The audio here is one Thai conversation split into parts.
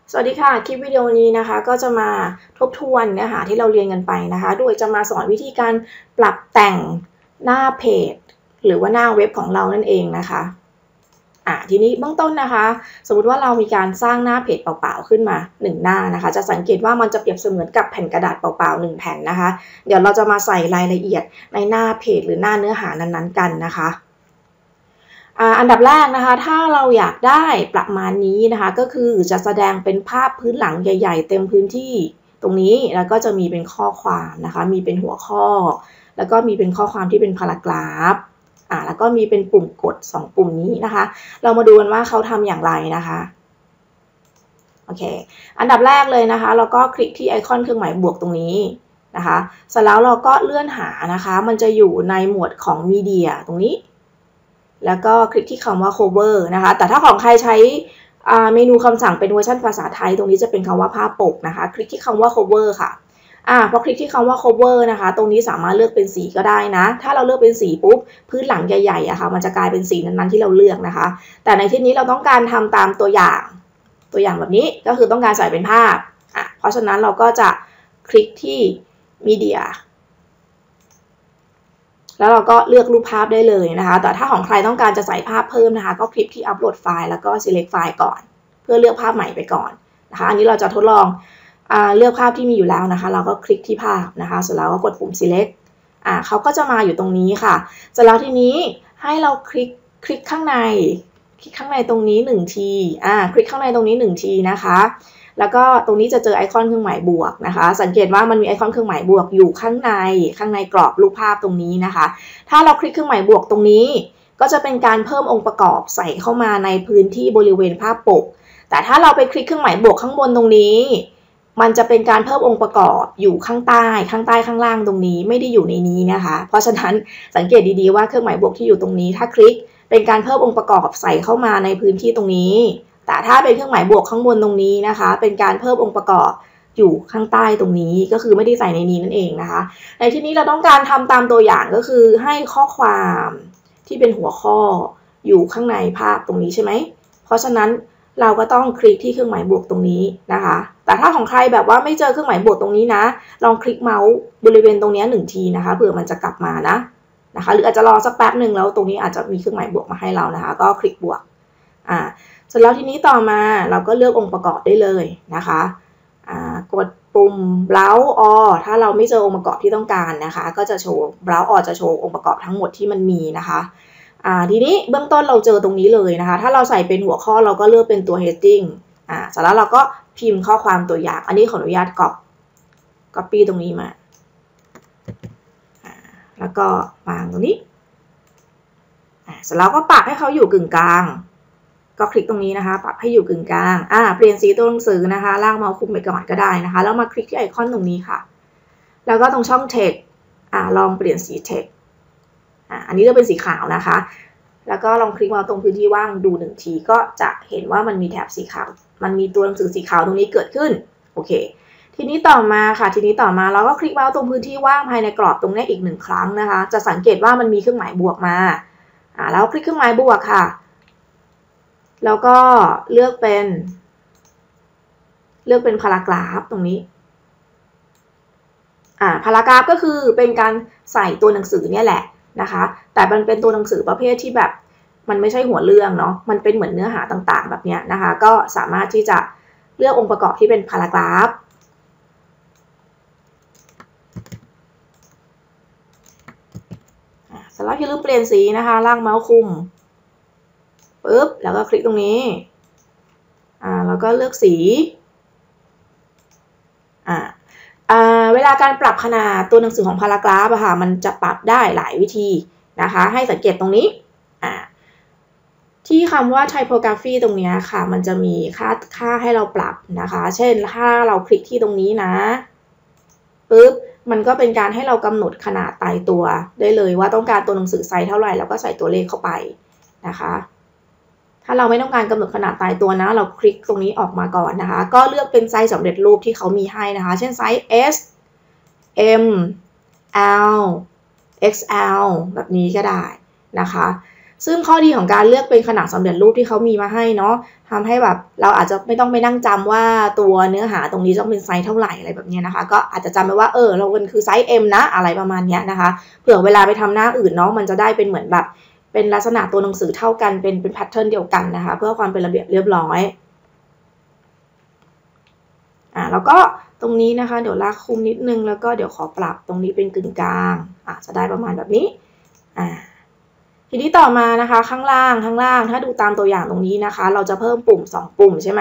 สวัสดีค่ะคลิปวิดีโอนี้นะคะก็จะมาทบทวนเนื้อหาที่เราเรียนกันไปนะคะโดยจะมาสอนวิธีการปรับแต่งหน้าเพจหรือว่าหน้าเว็บของเรานั่นเองนะคะทีนี้เบื้องต้นนะคะสมมติว่าเรามีการสร้างหน้าเพจเปล่าๆขึ้นมา1หน้านะคะจะสังเกตว่ามันจะเปรียบเสมือนกับแผ่นกระดาษเปล่าๆ1แผ่นนะคะเดี๋ยวเราจะมาใส่รายละเอียดในหน้าเพจหรือหน้าเนื้อหานั้นๆกันนะคะอันดับแรกนะคะถ้าเราอยากได้ประมาณนี้นะคะก็คือจะแสดงเป็นภาพพื้นหลังใหญ่ๆเต็มพื้นที่ตรงนี้แล้วก็จะมีเป็นข้อความนะคะมีเป็นหัวข้อแล้วก็มีเป็นข้อความที่เป็นพารากราฟแล้วก็มีเป็นปุ่มกด2ปุ่มนี้นะคะเรามาดูกันว่าเขาทำอย่างไรนะคะโอเคอันดับแรกเลยนะคะเราก็คลิกที่ไอคอนเครื่องหมายบวกตรงนี้นะคะเสร็จแล้วเราก็เลื่อนหานะคะมันจะอยู่ในหมวดของมีเดียตรงนี้แล้วก็คลิกที่คำว่า cover นะคะแต่ถ้าของใครใช้เมนูคำสั่งเป็นเวอร์ชันภาษาไทยตรงนี้จะเป็นคำว่าภาพปกนะคะคลิกที่คำว่า cover ค่ะพอคลิกที่คำว่า cover นะคะตรงนี้สามารถเลือกเป็นสีก็ได้นะถ้าเราเลือกเป็นสีปุ๊บพื้นหลังใหญ่ๆค่ะมันจะกลายเป็นสีนั้นๆที่เราเลือกนะคะแต่ในที่นี้เราต้องการทำตามตัวอย่างแบบนี้ก็คือต้องการใส่เป็นภาพเพราะฉะนั้นเราก็จะคลิกที่มีเดียแล้วเราก็เลือกรูปภาพได้เลยนะคะแต่ถ้าของใครต้องการจะใส่ภาพเพิ่มนะคะก็คลิกที่อัปโหลดไฟล์แล้วก็ select ไฟล์ก่อนเพื่อเลือกภาพใหม่ไปก่อนนะคะอันนี้เราจะทดลองเลือกภาพที่มีอยู่แล้วนะคะเราก็คลิกที่ภาพนะคะเสร็จแล้วก็กดปุ่ม select เขาก็จะมาอยู่ตรงนี้ค่ะเสร็จแล้วทีนี้ให้เราคลิกข้างในตรงนี้1ทีคลิกข้างในตรงนี้1ทีนะคะแล้วก็ตรงนี้จะเจอไอคอนเครื่องหมายบวกนะคะสังเกตว่ามันมีไอคอนเครื่องหมายบวกอยู่ข้างในกรอบรูปภาพตรงนี้นะคะถ้าเราคลิกเครื่องหมายบวกตรงนี้ก็จะเป็นการเพิ่มองค์ประกอบใส่เข้ามาในพื้นที่บริเวณภาพปกแต่ถ้าเราไปคลิกเครื่องหมายบวกข้างบนตรงนี้มันจะเป็นการเพิ่มองค์ประกอบอยู่ข้างใต้ข้างล่างตรงนี้ไม่ได้อยู่ในนี้นะคะเพราะฉะนั้นสังเกตดีๆว่าเครื่องหมายบวกที่อยู่ตรงนี้ถ้าคลิกเป็นการเพิ่มองค์ประกอบใส่เข้ามาในพื้นที่ตรงนี้แต่ถ้าเป็นเครื่องหมายบวกข้างบนตรงนี้นะคะเป็นการเพิ่มองค์ประกอบอยู่ข้างใต้ตรงนี้ก็คือไม่ได้ใส่ในนี้นั่นเองนะคะในที่นี้เราต้องการทำตามตัวอย่างก็คือให้ข้อความที่เป็นหัวข้ออยู่ข้างในภาพตรงนี้ใช่ไหมเพราะฉะนั้นเราก็ต้องคลิกที่เครื่องหมายบวกตรงนี้นะคะแต่ถ้าของใครแบบว่าไม่เจอเครื่องหมายบวกตรงนี้นะลองคลิกเมาส์บริเวณตรงนี้1ทีนะคะเผื่อมันจะกลับมานะคะหรืออาจจะรอสักแป๊บหนึ่งแล้วตรงนี้อาจจะมีเครื่องหมายบวกมาให้เรานะคะก็คลิกบวกเสร็จแล้วทีนี้ต่อมาเราก็เลือกองค์ประกอบได้เลยนะคะกดปุ่ม browse all ถ้าเราไม่เจอองค์ประกอบที่ต้องการนะคะก็จะโชว์ browse all จะโชว์องค์ประกอบทั้งหมดที่มันมีนะคะทีนี้เบื้องต้นเราเจอตรงนี้เลยนะคะถ้าเราใส่เป็นหัวข้อเราก็เลือกเป็นตัว heading เสร็จแล้วเราก็พิมพ์ข้อความตัวอย่างอันนี้ขออนุญาตcopy ตรงนี้มาแล้วก็วางตรงนี้เสร็จแล้วก็ปรับให้เขาอยู่กึ่งกลางก็คลิกตรงนี้นะคะปรับให้อยู่กึ่งกลางเปลี่ยนสีตัวหนังสือนะคะลากเมาส์คุมไปก่อนก็ได้นะคะแล้วมาคลิกที่ไอคอนตรงนี้ค่ะแล้วก็ตรงช่อง text ลองเปลี่ยนสี text อันนี้จะเป็นสีขาวนะคะแล้วก็ลองคลิกมาตรงพื้นที่ว่างดู1ทีก็จะเห็นว่ามันมีแถบสีขาวมันมีตัวหนังสือสีขาวตรงนี้เกิดขึ้นโอเคทีนี้ต่อมาเราก็คลิกมาตรงพื้นที่ว่างภายในกรอบตรงนี้อีก1ครั้งนะคะจะสังเกตว่ามันมีเครื่องหมายบวกมาแล้วคลิกเครื่องหมายบวกค่ะแล้วก็เลือกเป็นพารากราฟตรงนี้พารากราฟก็คือเป็นการใส่ตัวหนังสือเนี่ยแหละนะคะแต่มันเป็นตัวหนังสือประเภทที่แบบมันไม่ใช่หัวเรื่องเนาะมันเป็นเหมือนเนื้อหาต่างๆแบบนี้นะคะก็สามารถที่จะเลือกองค์ประกอบที่เป็นพารากราฟเสร็จแล้วอย่าลืมเปลี่ยนสีนะคะลากเมาส์คุมปึ๊บแล้วก็คลิกตรงนี้แล้วก็เลือกสีเวลาการปรับขนาดตัวหนังสือของพารากราฟค่ะมันจะปรับได้หลายวิธีนะคะให้สังเกตตรงนี้ที่คำว่า typography ตรงนี้ค่ะมันจะมีค่าให้เราปรับนะคะเช่นถ้าเราคลิกที่ตรงนี้นะปึ๊บมันก็เป็นการให้เรากำหนดขนาดตายตัวได้เลยว่าต้องการตัวหนังสือไซส์เท่าไหร่แล้วก็ใส่ตัวเลขเข้าไปนะคะถ้าเราไม่ต้องการกำหนดขนาดตายตัวนะเราคลิกตรงนี้ออกมาก่อนนะคะก็เลือกเป็นไซส์สำเร็จรูปที่เขามีให้นะคะเช่นไซส์ S M L XL แบบนี้ก็ได้นะคะซึ่งข้อดีของการเลือกเป็นขนาดสำเร็จรูปที่เขามีมาให้เนาะทำให้แบบเราอาจจะไม่ต้องไปนั่งจำว่าตัวเนื้อหาตรงนี้ต้องเป็นไซส์เท่าไหร่อะไรแบบนี้นะคะก็อาจจะจำไปว่าเราเป็นคือไซส์ M นะอะไรประมาณนี้นะคะเผื่อเวลาไปทำหน้าอื่นเนาะมันจะได้เป็นเหมือนแบบเป็นลักษณะตัวหนังสือเท่ากันเป็นแพทเทิร์นเดียวกันนะคะเพื่อความเป็นระเบียบเรียบร้อยแล้วก็ตรงนี้นะคะเดี๋ยวลากคุมนิดนึงแล้วก็เดี๋ยวขอปรับตรงนี้เป็นกึ่งกลางจะได้ประมาณแบบนี้ทีนี้ต่อมานะคะข้างล่างถ้าดูตามตัวอย่างตรงนี้นะคะเราจะเพิ่มปุ่ม2ปุ่มใช่ไหม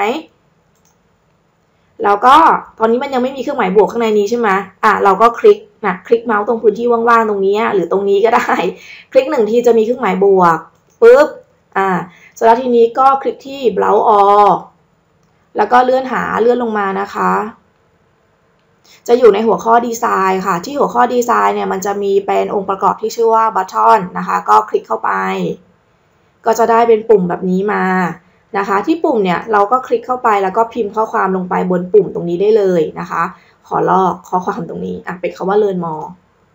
แล้วก็ตอนนี้มันยังไม่มีเครื่องหมายบวกข้างในนี้ใช่ไหมเราก็คลิกคลิกเมาส์ตรงพื้นที่ว่างๆตรงนี้หรือตรงนี้ก็ได้คลิก1ทีจะมีเครื่องหมายบวกปุ๊บเสร็จแล้วทีนี้ก็คลิกที่ Browse All แล้วก็เลื่อนลงมานะคะจะอยู่ในหัวข้อดีไซน์ค่ะที่หัวข้อดีไซน์เนี่ยมันจะมีเป็นองค์ประกอบที่ชื่อว่า button นะคะก็คลิกเข้าไปก็จะได้เป็นปุ่มแบบนี้มานะคะที่ปุ่มเนี่ยเราก็คลิกเข้าไปแล้วก็พิมพ์ข้อความลงไปบนปุ่มตรงนี้ได้เลยนะคะขอลอกข้อความตรงนี้เป็นคำว่า learn more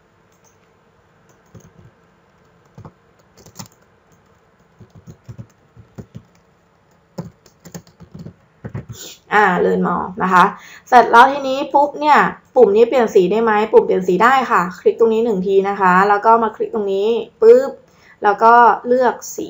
learn more นะคะเสร็จแล้วทีนี้ปุ๊บเนี่ยปุ่มนี้เปลี่ยนสีได้ไหมปุ่มเปลี่ยนสีได้ค่ะคลิกตรงนี้1ทีนะคะแล้วก็มาคลิกตรงนี้ปุ๊บแล้วก็เลือกสี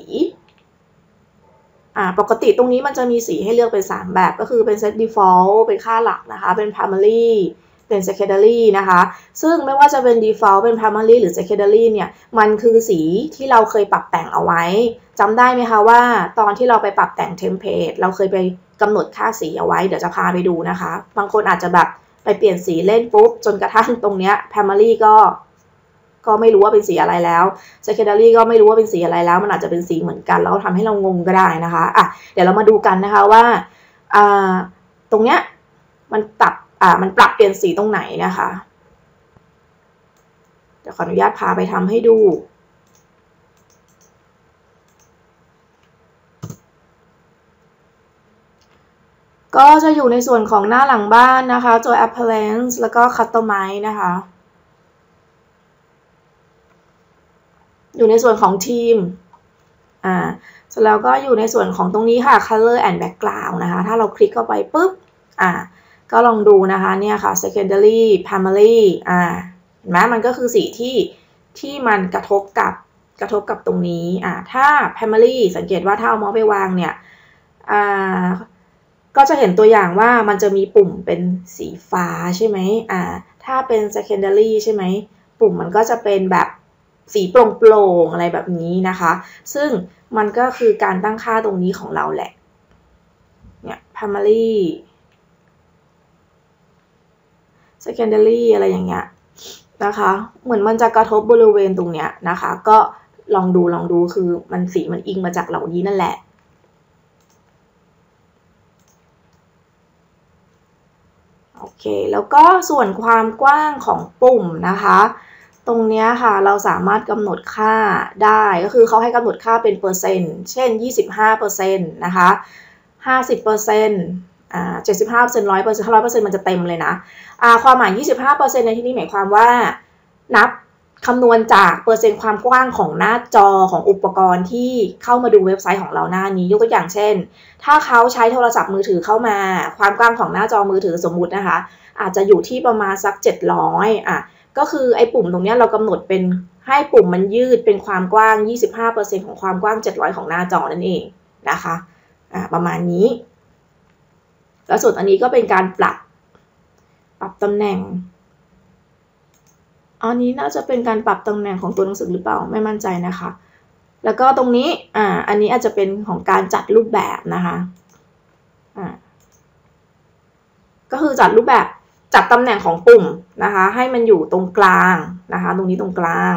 ปกติตรงนี้มันจะมีสีให้เลือกเป็น3แบบก็คือเป็น set default เป็นค่าหลักนะคะเป็น primary เป็น secondary นะคะซึ่งไม่ว่าจะเป็น default เป็น primary หรือ secondary เนี่ยมันคือสีที่เราเคยปรับแต่งเอาไว้จำได้ไหมคะว่าตอนที่เราไปปรับแต่ง template เราเคยไปกำหนดค่าสีเอาไว้เดี๋ยวจะพาไปดูนะคะบางคนอาจจะแบบไปเปลี่ยนสีเล่นปุ๊บจนกระทั่งตรงเนี้ย primary ก็ไม่รู้ว่าเป็นสีอะไรแล้ว secondary ก็ไม่รู้ว่าเป็นสีอะไรแล้วมันอาจจะเป็นสีเหมือนกันแล้วทำให้เรางงก็ได้นะคะเดี๋ยวเรามาดูกันนะคะว่าตรงเนี้ยมันปรับเปลี่ยนสีตรงไหนนะคะเดี๋ยวขออนุญาตพาไปทำให้ดูก็จะอยู่ในส่วนของหน้าหลังบ้านนะคะตัว appearance แล้วก็ customize นะคะอยู่ในส่วนของทีมเสร็จแล้วก็อยู่ในส่วนของตรงนี้ค่ะ color and background นะคะถ้าเราคลิกเข้าไปปุ๊บก็ลองดูนะคะเนี่ยค่ะ secondary primary เห็นไหมมันก็คือสีที่มันกระทบกับตรงนี้ถ้า primary สังเกตว่าถ้าเอาเมาส์ไปวางเนี่ยก็จะเห็นตัวอย่างว่ามันจะมีปุ่มเป็นสีฟ้าใช่ไหมถ้าเป็น secondary ใช่ไหมปุ่มมันก็จะเป็นแบบสีโปร่งๆอะไรแบบนี้นะคะซึ่งมันก็คือการตั้งค่าตรงนี้ของเราแหละเนี่ย primary secondary อะไรอย่างเงี้ยนะคะเหมือนมันจะกระทบบริเวณตรงเนี้ยนะคะก็ลองดูคือมันสีมันอิงมาจากเหล่านี้นั่นแหละโอเคแล้วก็ส่วนความกว้างของปุ่มนะคะตรงนี้ค่ะเราสามารถกำหนดค่าได้ก็คือเขาให้กำหนดค่าเป็นเปอร์เซ็นต์เช่น 25% นะคะ 50% 75% 100% ถ้า 100% มันจะเต็มเลยนะความหมาย 25% ในที่นี้หมายความว่านับคำนวณจากเปอร์เซ็นต์ความกว้างของหน้าจอของอุปกรณ์ที่เข้ามาดูเว็บไซต์ของเราหน้านี้ยกตัวอย่างเช่นถ้าเขาใช้โทรศัพท์มือถือเข้ามาความกว้างของหน้าจอมือถือสมมุตินะคะอาจจะอยู่ที่ประมาณสัก700ก็คือไอ้ปุ่มตรงนี้เรากำหนดเป็นให้ปุ่มมันยืดเป็นความกว้าง 25% ของความกว้าง700ของหน้าจอนั่นเองนะคะประมาณนี้แล้วส่วนอันนี้ก็เป็นการปรับตำแหน่งอันนี้น่าจะเป็นการปรับตำแหน่งของตัวหนังสือหรือเปล่าไม่มั่นใจนะคะแล้วก็ตรงนี้อันนี้อาจจะเป็นของการจัดรูปแบบนะคะก็คือจัดรูปแบบจัดตำแหน่งของปุ่มนะคะให้มันอยู่ตรงกลางนะคะตรงนี้ตรงกลาง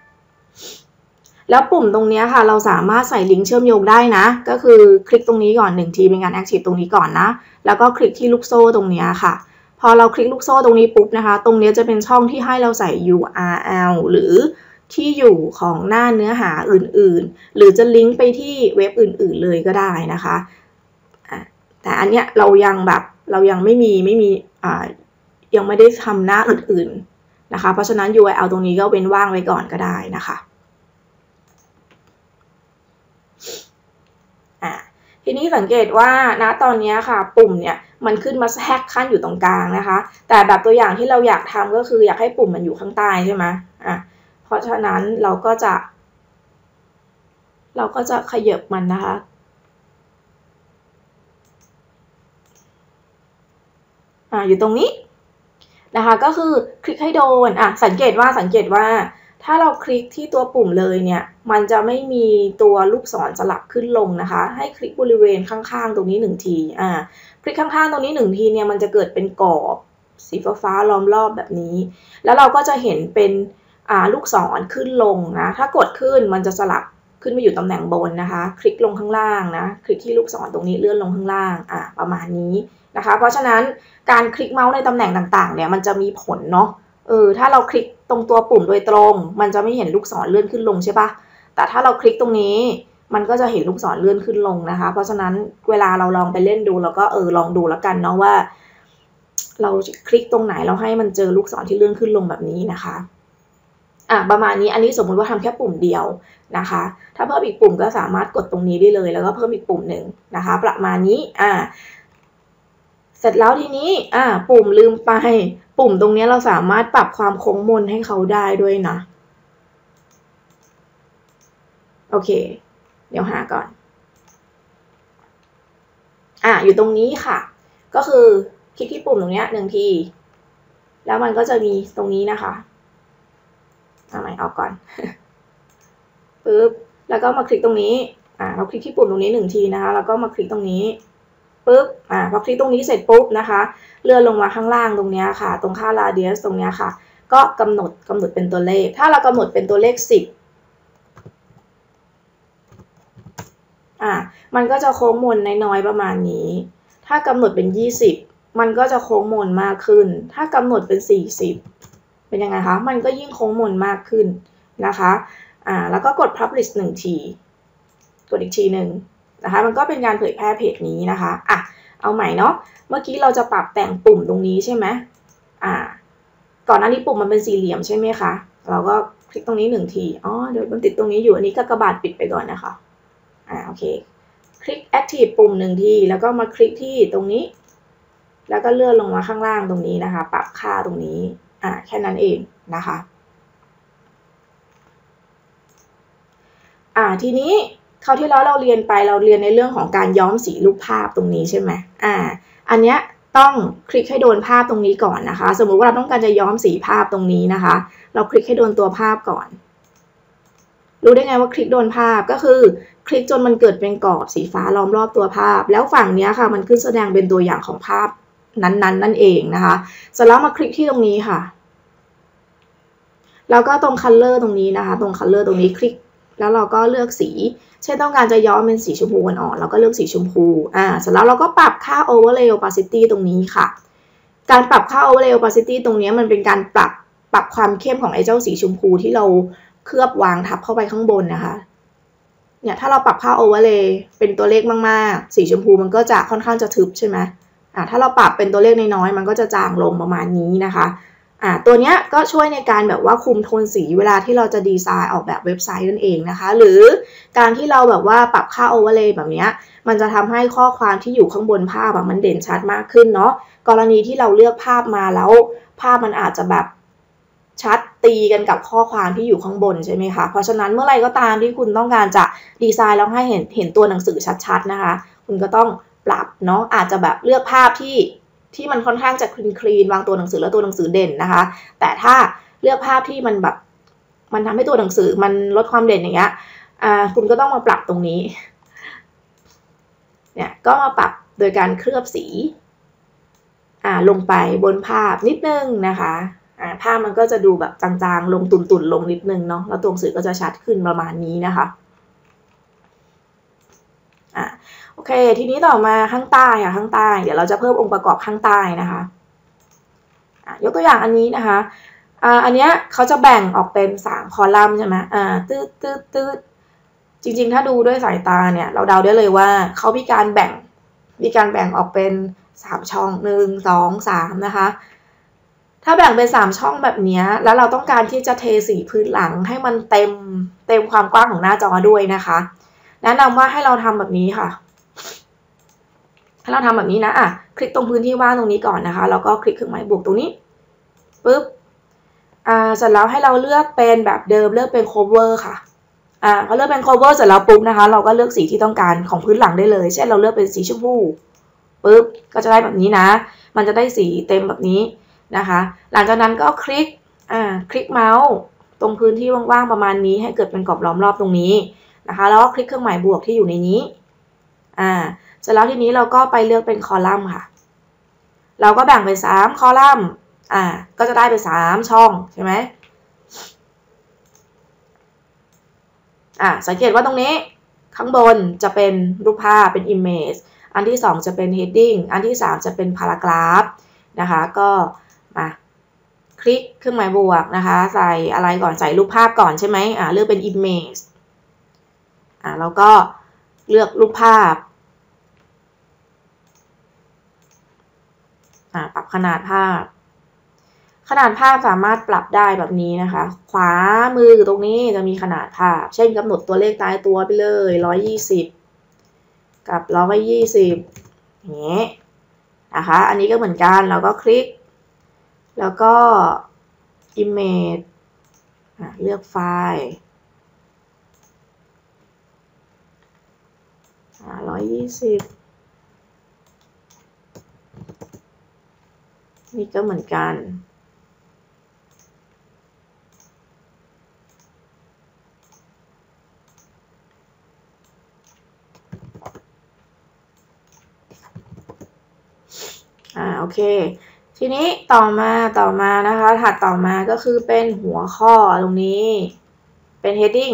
แล้วปุ่มตรงนี้ค่ะเราสามารถใส่ลิงก์เชื่อมโยงได้นะก็คือคลิกตรงนี้ก่อน1ทีเป็นการ active ตรงนี้ก่อนนะแล้วก็คลิกที่ลูกโซ่ตรงนี้ค่ะพอเราคลิกลูกโซ่ตรงนี้ปุ๊บนะคะตรงนี้จะเป็นช่องที่ให้เราใส่ URL หรือที่อยู่ของหน้าเนื้อหาอื่นๆหรือจะลิงก์ไปที่เว็บอื่นๆเลยก็ได้นะคะแต่อันเนี้ยเรายังไม่มียังไม่ได้ทำหน้าอื่นๆนะคะเพราะฉะนั้น URL ตรงนี้ก็เว้นว่างไว้ก่อนก็ได้นะคะทีนี้สังเกตว่าณตอนนี้ค่ะปุ่มเนี่ยมันขึ้นมาแทรกขั้นอยู่ตรงกลางนะคะแต่แบบตัวอย่างที่เราอยากทำก็คืออยากให้ปุ่มมันอยู่ข้างใต้ใช่ไหมเพราะฉะนั้นเราก็จะขยับมันนะคะอยู่ตรงนี้นะคะก็คือคลิกให้โดนสังเกตว่าถ้าเราคลิกที่ตัวปุ่มเลยเนี่ยมันจะไม่มีตัวลูกศรสลับขึ้นลงนะคะให้คลิกบริเวณข้างๆตรงนี้1ทีคลิกข้างๆตรงนี้1ทีเนี่ยมันจะเกิดเป็นกรอบสีฟ้าล้อมรอบแบบนี้แล้วเราก็จะเห็นเป็นลูกศรขึ้นลงนะถ้ากดขึ้นมันจะสลับขึ้นมาอยู่ตำแหน่งบนนะคะคลิกลงข้างล่างนะคลิกที่ลูกศรตรงนี้เลื่อนลงข้างล่างประมาณนี้นะคะเพราะฉะนั้นการคลิกเมาส์ในตำแหน่งต่างๆเนี่ยมันจะมีผลเนาะถ้าเราคลิกตรงตัวปุ่มโดยตรงมันจะไม่เห็นลูกศรเลื่อนขึ้นลงใช่ปะแต่ถ้าเราคลิกตรงนี้มันก็จะเห็นลูกศรเลื่อนขึ้นลงนะคะเพราะฉะนั้นเวลาเราลองไปเล่นดูแล้วก็ลองดูแล้วกันเนาะว่าเราคลิกตรงไหนเราให้มันเจอลูกศรที่เลื่อนขึ้นลงแบบนี้นะคะประมาณนี้อันนี้สมมุติว่าทำแค่ปุ่มเดียวนะคะถ้าเพิ่มอีกปุ่มก็สามารถกดตรงนี้ได้เลยแล้วก็เพิ่มอีกปุ่มหนึ่งนะคะประมาณนี้เสร็จแล้วทีนี้ปุ่มลืมไปปุ่มตรงนี้เราสามารถปรับความโค้งมนให้เขาได้ด้วยนะโอเคเดี๋ยวหาก่อนอยู่ตรงนี้ค่ะก็คือคลิกที่ปุ่มตรงนี้1ทีแล้วมันก็จะมีตรงนี้นะคะใหม่ออกก่อนปึ๊บแล้วก็มาคลิกตรงนี้เราคลิกที่ปุ่มตรงนี้1ทีนะคะแล้วก็มาคลิกตรงนี้ปึ๊บพอคลิกตรงนี้เสร็จปุ๊บนะคะเลื่อนลงมาข้างล่างตรงนี้ค่ะตรงค่า radius ตรงนี้ค่ะก็กำหนดเป็นตัวเลขถ้าเรากำหนดเป็นตัวเลข10มันก็จะโค้งมนน้อยๆประมาณนี้ถ้ากำหนดเป็น20มันก็จะโค้งมนมากขึ้นถ้ากำหนดเป็น40เป็นยังไงคะมันก็ยิ่งโค้งมนมากขึ้นนะคะแล้วก็กด publish 1ทีกดอีกทีหนึ่งนะคะมันก็เป็นการเผยแพร่เพจนี้นะคะเอาใหม่เนาะเมื่อกี้เราจะปรับแต่งปุ่มตรงนี้ใช่ไหมก่อนหน้านี้ปุ่มมันเป็นสี่เหลี่ยมใช่ไหมคะเราก็คลิกตรงนี้1ทีเดี๋ยวมันติดตรงนี้อยู่อันนี้ก็กระบาดปิดไปก่อนนะคะโอเคคลิก active ปุ่ม1ทีแล้วก็มาคลิกที่ตรงนี้แล้วก็เลื่อนลงมาข้างล่างตรงนี้นะคะปรับค่าตรงนี้แค่นั้นเองนะคะทีนี้คราวที่แล้วเราเรียนในเรื่องของการย้อมสีรูปภาพตรงนี้ใช่ไหมอันเนี้ยต้องคลิกให้โดนภาพตรงนี้ก่อนนะคะสมมุติว่าเราต้องการจะย้อมสีภาพตรงนี้นะคะเราคลิกให้โดนตัวภาพก่อนรู้ได้ไงว่าคลิกโดนภาพก็คือคลิกจนมันเกิดเป็นกรอบสีฟ้าล้อมรอบตัวภาพแล้วฝั่งนี้ค่ะมันขึ้นแสดงเป็นตัวอย่างของภาพนั้นนั่นเองนะคะเสร็จแล้วมาคลิกที่ตรงนี้ค่ะแล้วก็ตรง color ตรงนี้นะคะตรง color ตรงนี้คลิกแล้วเราก็เลือกสีเช่นต้องการจะย้อมเป็นสีชมพูอ่อนๆเราก็เลือกสีชมพูเสร็จแล้วเราก็ปรับค่า overlay opacity ตรงนี้ค่ะการปรับค่า overlay opacity ตรงนี้มันเป็นการปรับความเข้มของไอ้เจ้าสีชมพูที่เราเคลือบวางทับเข้าไปข้างบนนะคะเนี่ยถ้าเราปรับค่า overlay เป็นตัวเลขมากๆสีชมพูมันก็จะค่อนข้างจะทึบใช่ไหมถ้าเราปรับเป็นตัวเลขน้อยๆมันก็จะจางลงประมาณนี้นะคะตัวนี้ก็ช่วยในการแบบว่าคุมโทนสีเวลาที่เราจะดีไซน์ออกแบบเว็บไซต์นั่นเองนะคะหรือการที่เราแบบว่าปรับค่า overlay แบบนี้มันจะทำให้ข้อความที่อยู่ข้างบนภาพมันเด่นชัดมากขึ้นเนาะกรณีที่เราเลือกภาพมาแล้วภาพมันอาจจะแบบชัดตีกันกับข้อความที่อยู่ข้างบนใช่ไหมคะเพราะฉะนั้นเมื่อไรก็ตามที่คุณต้องการจะดีไซน์แล้วให้เห็นตัวหนังสือชัดๆนะคะคุณก็ต้องปรับเนาะอาจจะแบบเลือกภาพที่มันค่อนข้างจะคลีนวางตัวหนังสือแล้วตัวหนังสือเด่นนะคะแต่ถ้าเลือกภาพที่มันแบบมันทำให้ตัวหนังสือมันลดความเด่นอย่างเงี้ยคุณก็ต้องมาปรับตรงนี้เนี่ยก็มาปรับโดยการเคลือบสีลงไปบนภาพนิดนึงนะคะภาพมันก็จะดูแบบจางๆลงตุ่นๆลงนิดนึงเนาะแล้วตัวหนังสือก็จะชัดขึ้นประมาณนี้นะคะโอเคทีนี้ต่อมาข้างใต้ข้างใต้เดี๋ยวเราจะเพิ่มองค์ประกอบข้างใต้นะคะยกตัวอย่างอันนี้นะคะอันเนี้ยเขาจะแบ่งออกเป็น3คอลัมน์ใช่ไหมตืดจริงๆถ้าดูด้วยสายตาเนี่ยเราเดาได้เลยว่าเขามีการแบ่งออกเป็น3ช่อง1 2 3นะคะถ้าแบ่งเป็น3ช่องแบบนี้แล้วเราต้องการที่จะเทสีพื้นหลังให้มันเต็มความกว้างของหน้าจอด้วยนะคะแนะนำว่าให้เราทำแบบนี้ค่ะถ้าเราทำแบบนี้นะคลิกตรงพื้นที่ว่างตรงนี้ก่อนนะคะแล้วก็คลิกเครื่องหมายบวกตรงนี้ปุ๊บเสร็จแล้วให้เราเลือกเป็นแบบเดิมเลือกเป็น cover ค่ะพอเลือกเป็น cover เสร็จแล้วปุ๊บนะคะเราก็เลือกสีที่ต้องการของพื้นหลังได้เลยเช่นเราเลือกเป็นสีชมพูปุ๊บก็จะได้แบบนี้นะมันจะได้สีเต็มแบบนี้นะคะหลังจากนั้นก็คลิกเมาส์ตรงพื้นที่ว่างๆประมาณนี้ให้เกิดเป็นกรอบล้อมรอบตรงนี้นะคะแล้วก็คลิกเครื่องหมายบวกที่อยู่ในนี้เสร็จแล้วทีนี้เราก็ไปเลือกเป็นคอลัมน์ค่ะเราก็แบ่งเป็น3คอลัมน์ก็จะได้เป็น3ช่องใช่ไหมสังเกตว่าตรงนี้ข้างบนจะเป็นรูปภาพเป็น image อันที่2จะเป็น heading อันที่3จะเป็น paragraph นะคะก็มาคลิกเครื่องหมายบวกนะคะใส่อะไรก่อนใส่รูปภาพก่อนใช่ไหมเลือกเป็น image แล้วก็เลือกรูปภาพปรับขนาดภาพสามารถปรับได้แบบนี้นะคะขวามือตรงนี้จะมีขนาดภาพเช่นกำหนดตัวเลขตายตัวไปเลย120กับ120อย่างเงี้ยนะคะอันนี้ก็เหมือนกันเราก็คลิกแล้วก็ image เลือกไฟล์120นี่ก็เหมือนกันโอเคทีนี้ต่อมานะคะถัดต่อมาก็คือเป็นหัวข้อตรงนี้เป็น heading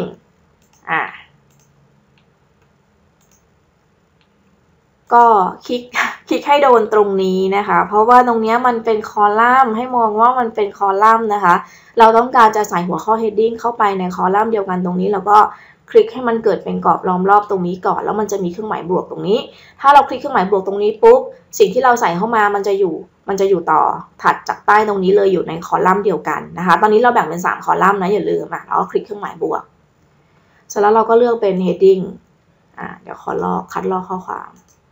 ก็คลิกให้โดนตรงนี้นะคะเพราะว่าตรงนี้มันเป็นคอลัมน์ให้มองว่ามันเป็นคอลัมน์นะคะเราต้องการจะใส่หัวข้อ heading เข้าไปในคอลัมน์เดียวกันตรงนี้แล้วก็คลิกให้มันเกิดเป็นกรอบล้อมรอบตรงนี้ก่อนแล้วมันจะมีเครื่องหมายบวกตรงนี้ถ้าเราคลิกเครื่องหมายบวกตรงนี้ปุ๊บสิ่งที่เราใส่เข้ามามันจะอยู่ต่อถัดจากใต้ตรงนี้เลยอยู่ในคอลัมน์เดียวกันนะคะตอนนี้เราแบ่งเป็น3คอลัมน์นะอย่าลืมแล้วก็คลิกเครื่องหมายบวกเสร็จแล้วเราก็เลือกเป็น heading เดี๋ยวขอคัดลอกข้อความ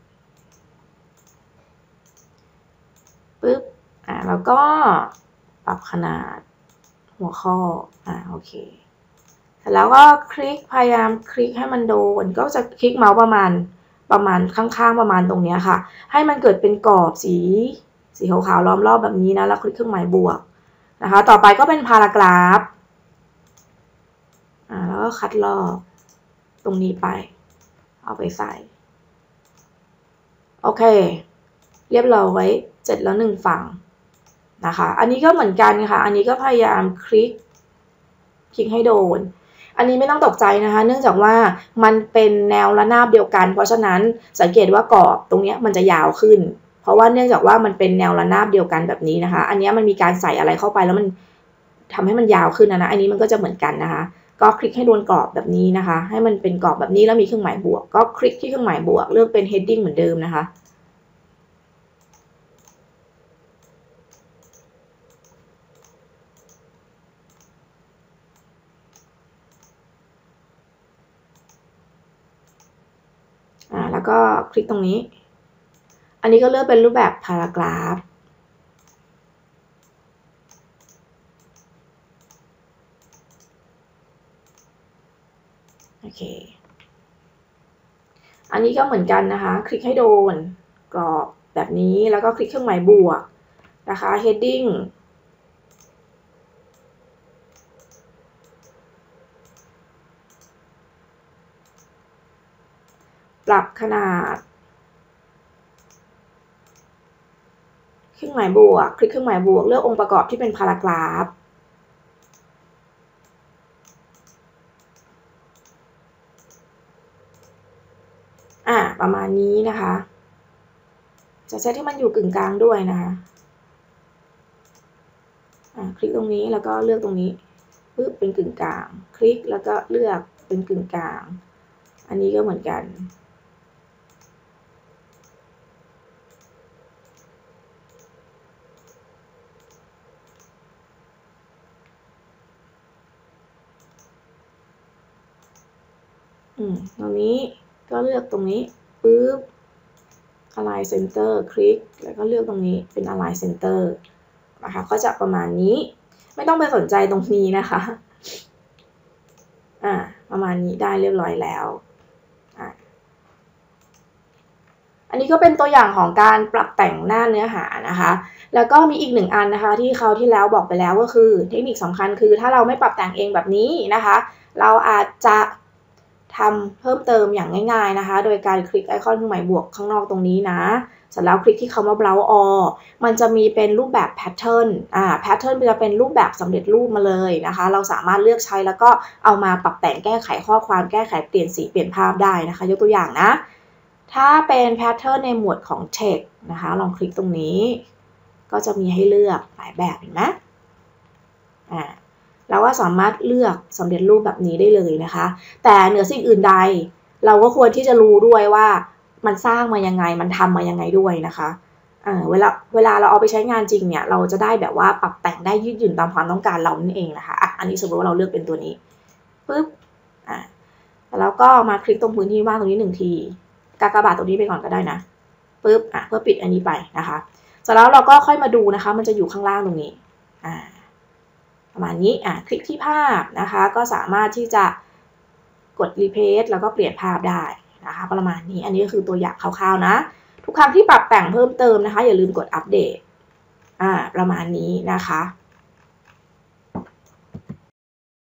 ปึ๊บแล้วก็ปรับขนาดหัวข้อโอเคเสร็จแล้วก็พยายามคลิกให้มันโดนก็จะคลิกเมาส์ประมาณข้างๆประมาณตรงนี้ค่ะให้มันเกิดเป็นกรอบสีขาวๆล้อมรอบแบบนี้นะแล้วคลิกเครื่องหมายบวกนะคะต่อไปก็เป็นพารากราฟแล้วก็คัดลอกตรงนี้ไปเอาไปใส่โอเคเรียบร้อยเสร็จแล้ว1ฝั่งนะคะอันนี้ก็เหมือนกันค่ะอันนี้ก็พยายามคลิกให้โดนอันนี้ไม่ต้องตกใจนะคะเนื่องจากว่ามันเป็นแนวระนาบเดียวกันเพราะฉะนั้นสังเกตว่ากรอบตรงนี้มันจะยาวขึ้นเพราะว่าเนื่องจากว่ามันเป็นแนวระนาบเดียวกันแบบนี้นะคะอันนี้มันมีการใส่อะไรเข้าไปแล้วมันทำให้มันยาวขึ้นนะอันนี้มันก็จะเหมือนกันนะคะก็คลิกให้โดนกรอบแบบนี้นะคะให้มันเป็นกรอบแบบนี้แล้วมีเครื่องหมายบวกก็คลิกที่เครื่องหมายบวกเลือกเป็น heading เหมือนเดิมนะคะแล้วก็คลิกตรงนี้อันนี้ก็เลือกเป็นรูปแบบ paragraph โอเคอันนี้ก็เหมือนกันนะคะคลิกให้โดนกรอบแบบนี้แล้วก็คลิกเครื่องหมายบวกนะคะ heading ปรับขนาดเครื่องหมายบวกคลิกเครื่องหมายบวกเลือกองค์ประกอบที่เป็นพารากราฟประมาณนี้นะคะจะเซตให้มันอยู่กึ่งกลางด้วยนะคะคลิกตรงนี้แล้วก็เลือกตรงนี้ปึ๊บเป็นกึ่งกลางคลิกแล้วก็เลือกเป็นกึ่งกลางอันนี้ก็เหมือนกันตรงนี้ก็เลือกตรงนี้ปึ๊บ align center คลิกแล้วก็เลือกตรงนี้เป็น align center นะคะก็จะประมาณนี้ไม่ต้องไปสนใจตรงนี้นะคะประมาณนี้ได้เรียบร้อยแล้วอันนี้ก็เป็นตัวอย่างของการปรับแต่งหน้าเนื้อหานะคะแล้วก็มีอีกหนึ่งอันนะคะที่คราวที่แล้วบอกไปแล้วก็คือเทคนิคสำคัญคือถ้าเราไม่ปรับแต่งเองแบบนี้นะคะเราอาจจะทำเพิ่มเติมอย่างง่ายๆนะคะโดยการคลิกไอคอนเครื่องหมายบวกข้างนอกตรงนี้นะเสร็จแล้วคลิกที่คำว่า Browse All มันจะมีเป็นรูปแบบ Pattern Pattern จะเป็นรูปแบบสำเร็จรูปมาเลยนะคะเราสามารถเลือกใช้แล้วก็เอามาปรับแต่งแก้ไขข้อความแก้ไขเปลี่ยนสีเปลี่ยนภาพได้นะคะยกตัวอย่างนะถ้าเป็นแพทเทิร์นในหมวดของ text นะคะลองคลิกตรงนี้ก็จะมีให้เลือกหลายแบบเห็นไหมเราก็สามารถเลือกสำเร็จรูปแบบนี้ได้เลยนะคะแต่เหนือสิ่งอื่นใดเราก็ควรที่จะรู้ด้วยว่ามันสร้างมายังไงมันทำมายังไงด้วยนะคะเวลาเราเอาไปใช้งานจริงเนี่ยเราจะได้แบบว่าปรับแต่งได้ยืดหยุ่นตามความต้องการเรานั่นเองนะคะอันนี้สมมติว่าเราเลือกเป็นตัวนี้ปึ๊บแล้วก็มาคลิกตรงพื้นที่ว่างตรงนี้1ทีกากบาทตรงนี้ไปก่อนก็ได้นะปึ๊บเพื่อปิดอันนี้ไปนะคะเสร็จแล้วเราก็ค่อยมาดูนะคะมันจะอยู่ข้างล่างตรงนี้ประมาณนี้คลิกที่ภาพนะคะก็สามารถที่จะกด replace แล้วก็เปลี่ยนภาพได้นะคะประมาณนี้อันนี้ก็คือตัวอย่างคร่าวๆนะทุกครั้งที่ปรับแต่งเพิ่มเติมนะคะอย่าลืมกดอัปเดตประมาณนี้นะคะ